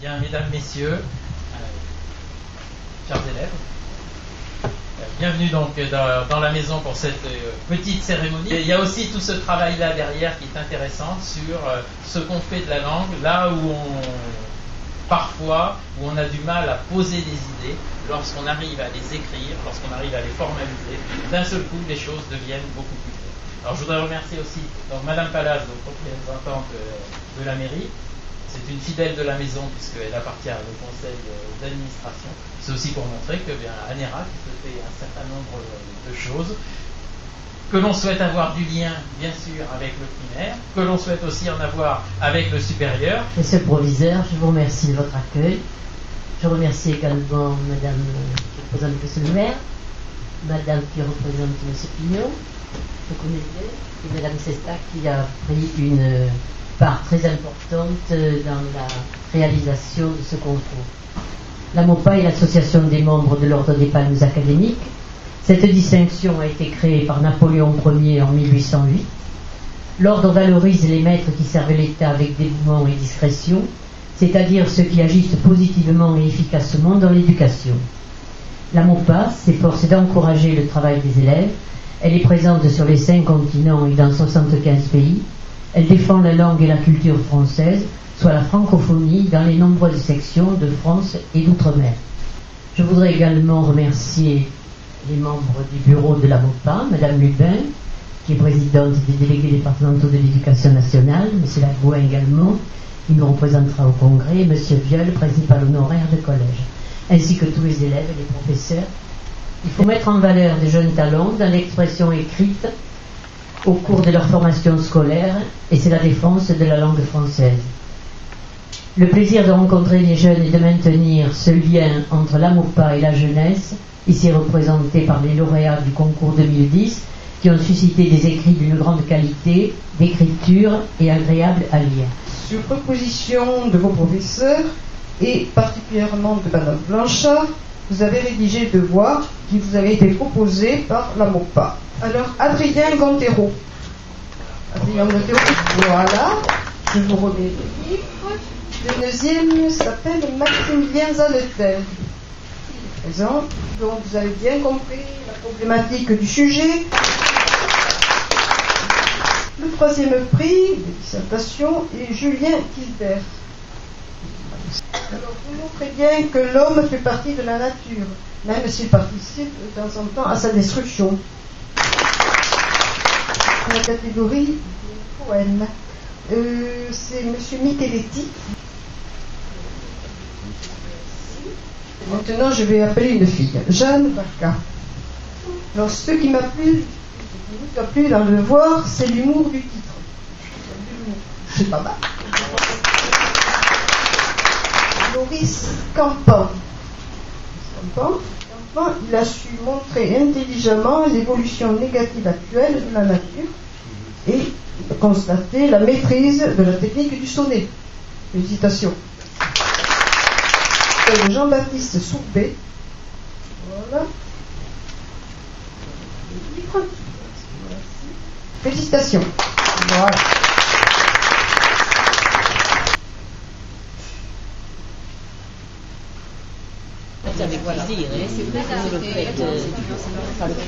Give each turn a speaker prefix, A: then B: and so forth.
A: Bien, mesdames, messieurs, chers élèves, bienvenue donc dans la maison pour cette petite cérémonie. Et il y a aussi tout ce travail-là derrière qui est intéressant sur ce qu'on fait de la langue, là où parfois on a du mal à poser des idées, lorsqu'on arrive à les écrire, lorsqu'on arrive à les formaliser, d'un seul coup les choses deviennent beaucoup plus claires. Alors je voudrais remercier aussi donc, Madame Palaz, donc représentante de la mairie. C'est une fidèle de la maison puisqu'elle appartient au conseil d'administration. C'est aussi pour montrer que bien, à Nérac, il se fait un certain nombre de choses, que l'on souhaite avoir du lien, bien sûr, avec le primaire, que l'on souhaite aussi en avoir avec le supérieur.
B: Monsieur le proviseur, je vous remercie de votre accueil. Je remercie également Madame qui représente Monsieur le maire, Madame qui représente Monsieur Pignot, je connais bien, et Madame Sesta qui a pris une part très importante dans la réalisation de ce concours. La MOPA est l'association des membres de l'Ordre des Palmes académiques. Cette distinction a été créée par Napoléon Ier en 1808. L'Ordre valorise les maîtres qui servent l'État avec dévouement et discrétion, c'est-à-dire ceux qui agissent positivement et efficacement dans l'éducation. La MOPA s'efforce d'encourager le travail des élèves. Elle est présente sur les 5 continents et dans 75 pays. Elle défend la langue et la culture française, soit la francophonie, dans les nombreuses sections de France et d'outre-mer. Je voudrais également remercier les membres du bureau de la MOPA, Madame Lubin, qui est présidente des délégués départementaux de l'éducation nationale, Monsieur Lagouin également, qui nous représentera au congrès, et Monsieur Viol, principal honoraire de collège, ainsi que tous les élèves et les professeurs. Il faut mettre en valeur des jeunes talents dans l'expression écrite au cours de leur formation scolaire, et c'est la défense de la langue française. Le plaisir de rencontrer les jeunes et de maintenir ce lien entre la MOPA et la jeunesse, ici représenté par les lauréats du concours 2010, qui ont suscité des écrits d'une grande qualité, d'écriture et agréables à lire.
C: Sur proposition de vos professeurs, et particulièrement de Madame Blanchard, vous avez rédigé le devoir qui vous avait été proposé par la MOPA. Alors, Adrien Gontero. Voilà, je vous remets le livre. Le deuxième s'appelle Maximilien Zaletel. Présent. Donc, vous avez bien compris la problématique du sujet. Le troisième prix de dissertation est Julien Gilbert. Alors, vous montrez bien que l'homme fait partie de la nature, même s'il participe de temps en temps à sa destruction. La catégorie des poèmes. C'est M. Micheletti. Maintenant, je vais appeler une fille, Jeanne Barca. Alors, ce qui m'a plu dans le devoir, c'est l'humour du titre. C'est pas mal. Maurice Campan. Il a su montrer intelligemment l'évolution négative actuelle de la nature et constater la maîtrise de la technique du sonnet. Félicitations. Et Jean-Baptiste Sourbet. Voilà. Félicitations. Voilà.
B: Avec plaisir, hein, c'est vous le faites par le